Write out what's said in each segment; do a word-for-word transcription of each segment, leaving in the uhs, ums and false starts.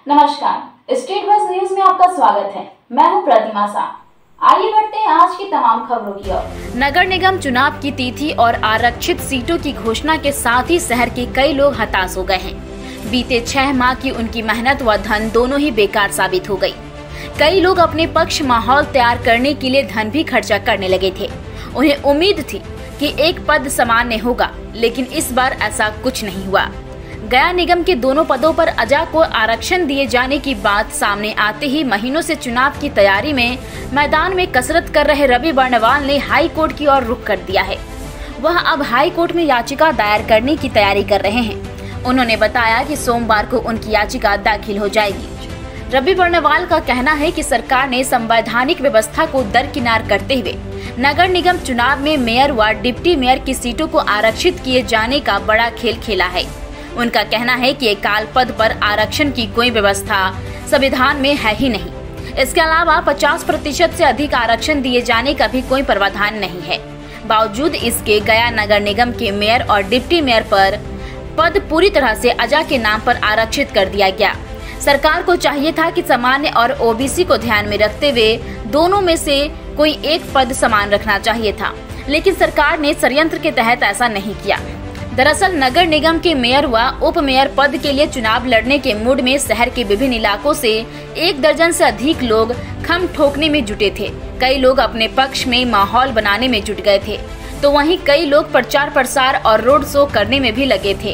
नमस्कार, state bus news में आपका स्वागत है। मैं हूं प्रतिमा शाह। आइए बढ़ते हैं आज की तमाम खबरों की ओर। नगर निगम चुनाव की तिथि और आरक्षित सीटों की घोषणा के साथ ही शहर के कई लोग हताश हो गए हैं। बीते छह माह की उनकी मेहनत व धन दोनों ही बेकार साबित हो गई। कई लोग अपने पक्ष माहौल तैयार करने के लिए धन भी खर्चा करने लगे थे। उन्हें उम्मीद थी कि एक पद सामान्य होगा, लेकिन इस बार ऐसा कुछ नहीं हुआ। गया निगम के दोनों पदों पर अजा को आरक्षण दिए जाने की बात सामने आते ही महीनों से चुनाव की तैयारी में मैदान में कसरत कर रहे रवि बर्णवाल ने हाई कोर्ट की ओर रुख कर दिया है। वह अब हाई कोर्ट में याचिका दायर करने की तैयारी कर रहे हैं। उन्होंने बताया कि सोमवार को उनकी याचिका दाखिल हो जाएगी। रवि बर्णवाल का कहना है कि सरकार ने संवैधानिक व्यवस्था को दरकिनार करते हुए नगर निगम चुनाव में मेयर व डिप्टी मेयर की सीटों को आरक्षित किए जाने का बड़ा खेल खेला है। उनका कहना है कि एकाल पद पर आरक्षण की कोई व्यवस्था संविधान में है ही नहीं। इसके अलावा पचास प्रतिशत से अधिक आरक्षण दिए जाने का भी कोई प्रावधान नहीं है। बावजूद इसके गया नगर निगम के मेयर और डिप्टी मेयर पर पद पूरी तरह से अजा के नाम पर आरक्षित कर दिया गया। सरकार को चाहिए था कि सामान्य और ओबीसी को ध्यान में रखते हुए दोनों में से कोई एक पद समान रखना चाहिए था, लेकिन सरकार ने षड्यंत्र के तहत ऐसा नहीं किया। दरअसल नगर निगम के मेयर व उप मेयर पद के लिए चुनाव लड़ने के मूड में शहर के विभिन्न इलाकों से एक दर्जन से अधिक लोग खम ठोकने में जुटे थे। कई लोग अपने पक्ष में माहौल बनाने में जुट गए थे, तो वहीं कई लोग प्रचार प्रसार और रोड शो करने में भी लगे थे।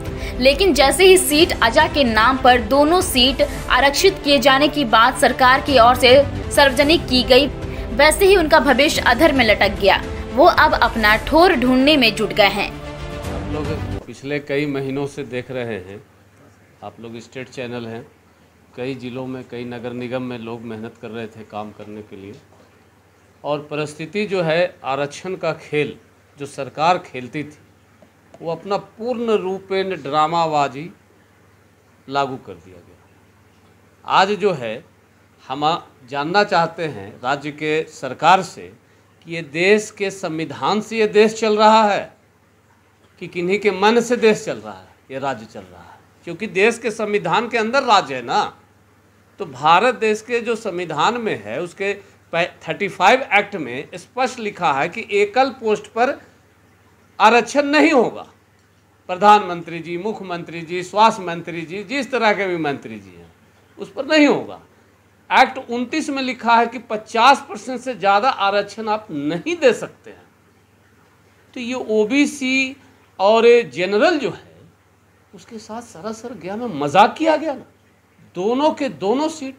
लेकिन जैसे ही सीट अजा के नाम पर दोनों सीट आरक्षित किए जाने की बात सरकार की ओर से सार्वजनिक की गई, वैसे ही उनका भविष्य अधर में लटक गया। वो अब अपना ठोर ढूंढने में जुट गए हैं। लोग पिछले कई महीनों से देख रहे हैं, आप लोग स्टेट चैनल हैं, कई ज़िलों में कई नगर निगम में लोग मेहनत कर रहे थे काम करने के लिए, और परिस्थिति जो है आरक्षण का खेल जो सरकार खेलती थी वो अपना पूर्ण रूपेण ड्रामाबाजी लागू कर दिया गया। आज जो है हम जानना चाहते हैं राज्य के सरकार से कि ये देश के संविधान से ये देश चल रहा है कि किन्हीं के मन से देश चल रहा है, ये राज्य चल रहा है। क्योंकि देश के संविधान के अंदर राज्य है ना, तो भारत देश के जो संविधान में है उसके पैंतीस एक्ट में स्पष्ट लिखा है कि एकल पोस्ट पर आरक्षण नहीं होगा। प्रधानमंत्री जी, मुख्यमंत्री जी, स्वास्थ्य मंत्री जी, जिस तरह के भी मंत्री जी हैं उस पर नहीं होगा। एक्ट उनतीस में लिखा है कि पचास परसेंट से ज़्यादा आरक्षण आप नहीं दे सकते हैं। तो ये ओबीसी और जनरल जो है उसके साथ सरासर गया में मजाक किया गया ना। दोनों के दोनों सीट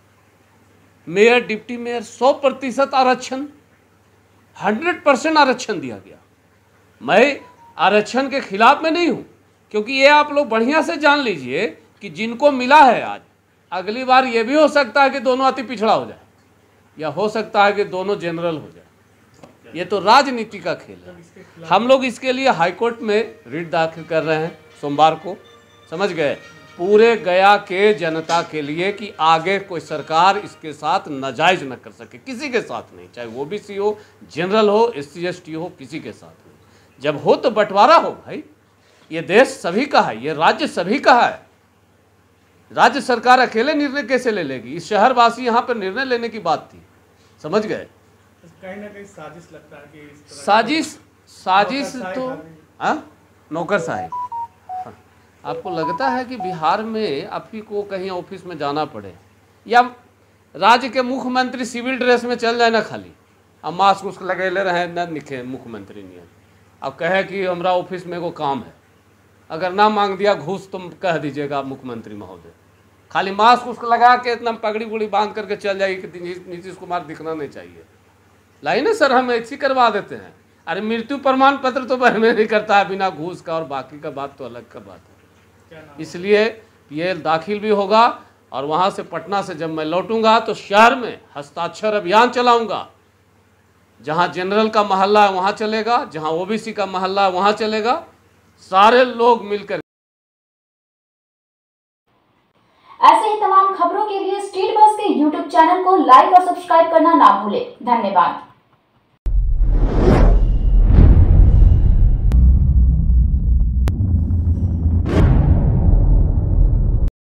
मेयर डिप्टी मेयर सौ प्रतिशत आरक्षण, हंड्रेड परसेंट आरक्षण दिया गया। मैं आरक्षण के खिलाफ में नहीं हूं, क्योंकि ये आप लोग बढ़िया से जान लीजिए कि जिनको मिला है आज, अगली बार ये भी हो सकता है कि दोनों अति पिछड़ा हो जाए, या हो सकता है कि दोनों जनरल हो जाए। ये तो राजनीति का खेल है। हम लोग इसके लिए हाईकोर्ट में रिट दाखिल कर रहे हैं सोमवार को, समझ गए, पूरे गया के जनता के लिए कि आगे कोई सरकार इसके साथ नाजायज न कर सके, किसी के साथ नहीं, चाहे ओबीसी हो, जनरल हो, एस सी एस टी हो, किसी के साथ नहीं। जब हो तो बंटवारा हो भाई। ये देश सभी का है, ये राज्य सभी का है। राज्य सरकार अकेले निर्णय कैसे ले लेगी? इस शहरवासी यहाँ पर निर्णय लेने की बात थी, समझ गए। कहीं ना कहीं साजिश लगता है कि इस तरह साजिश साजिश तो हाँ नौकरशाही। हाँ, आपको लगता है कि बिहार में आपकी को कहीं ऑफिस में जाना पड़े, या राज्य के मुख्यमंत्री सिविल ड्रेस में चल जाए ना, खाली अब मास्क उसको लगे ले रहे हैं न निखे मुख्यमंत्री नहीं है, अब कहे कि हमारा ऑफिस में को काम है, अगर ना मांग दिया घूस तुम कह दीजिएगा मुख्यमंत्री महोदय, खाली मास्क उसको लगा के इतना पगड़ी उगड़ी बांध करके चल जाएगी कि नीतीश कुमार दिखना नहीं चाहिए। लाई ना सर, हम ऐसी करवा देते हैं। अरे मृत्यु प्रमाण पत्र तो में नहीं करता है बिना घूस का, और बाकी का बात तो अलग का बात है। इसलिए ये दाखिल भी होगा, और वहाँ से पटना से जब मैं लौटूंगा तो शहर में हस्ताक्षर अभियान चलाऊंगा। जहाँ जनरल का मोहल्ला है वहाँ चलेगा, जहाँ ओबीसी का मोहल्ला है वहाँ चलेगा, सारे लोग मिलकर। ऐसे ही तमाम खबरों के लिए स्टेट बस के यूट्यूब चैनल को लाइक और सब्सक्राइब करना ना भूलें। धन्यवाद।